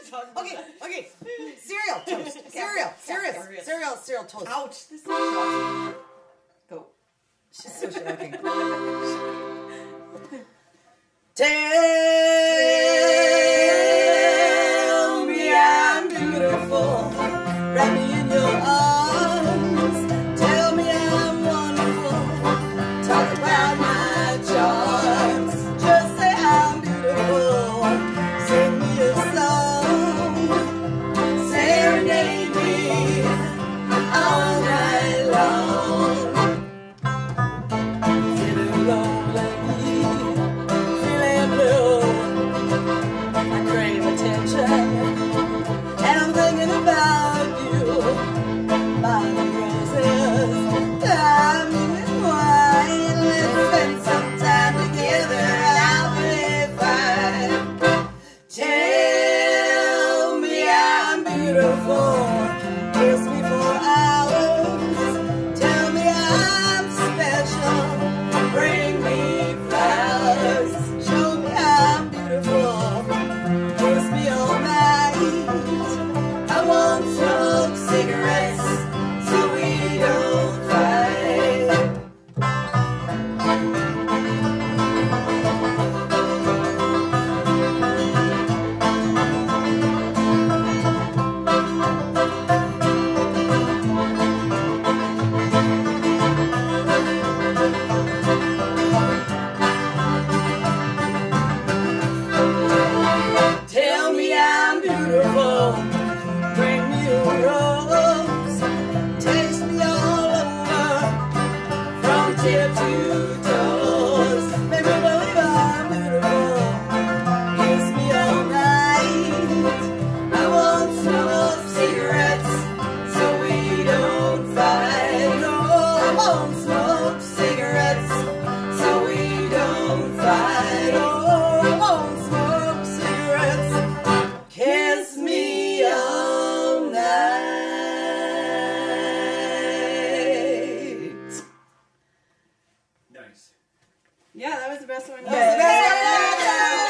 Okay, okay. Cereal toast. Cereal toast. Ouch. This is shocking. Go. She's so shocking. Tell me I'm beautiful. Wrap me in your arms. Tell me I'm wonderful. Talk about my charms. Just say I'm beautiful. Sing me a song. Serenade me all night long. Feeling lonely. I crave attention, and I'm thinking about you. My roses, diamond and wine. Let's spend some time together. I'll be fine. Tell me I'm beautiful. Kiss me for hours. Tell me I'm special. Bring me flowers. Show me I'm beautiful. Kiss me all night. I won't smoke cigarettes so we don't fight. Tell me I'm beautiful. Bring me a rose. Taste me all over from tip to toes. Make me believe I'm beautiful. Kiss me all night. I won't smoke cigarettes so we don't fight. No, I won't smoke cigarettes so we don't fight. Oh, I won't smoke cigarettes. Kiss me all night. Nice. Yeah, that was the best one. That was the best one.